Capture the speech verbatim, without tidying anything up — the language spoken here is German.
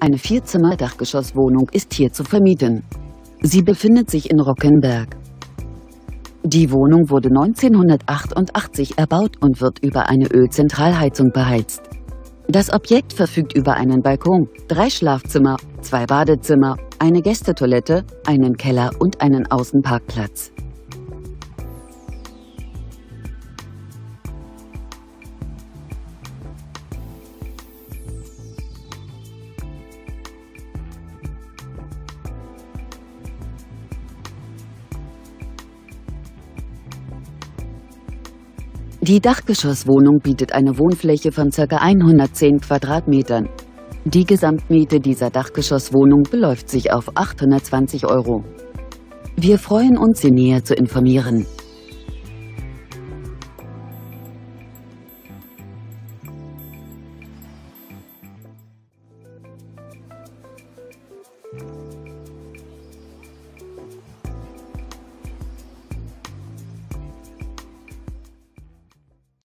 Eine Vierzimmer-Dachgeschosswohnung ist hier zu vermieten. Sie befindet sich in Rockenberg. Die Wohnung wurde neunzehnhundertachtundachtzig erbaut und wird über eine Ölzentralheizung beheizt. Das Objekt verfügt über einen Balkon, drei Schlafzimmer, zwei Badezimmer, eine Gästetoilette, einen Keller und einen Außenparkplatz. Die Dachgeschosswohnung bietet eine Wohnfläche von ca. hundertzehn Quadratmetern. Die Gesamtmiete dieser Dachgeschosswohnung beläuft sich auf achthundertzwanzig Euro. Wir freuen uns, Sie näher zu informieren.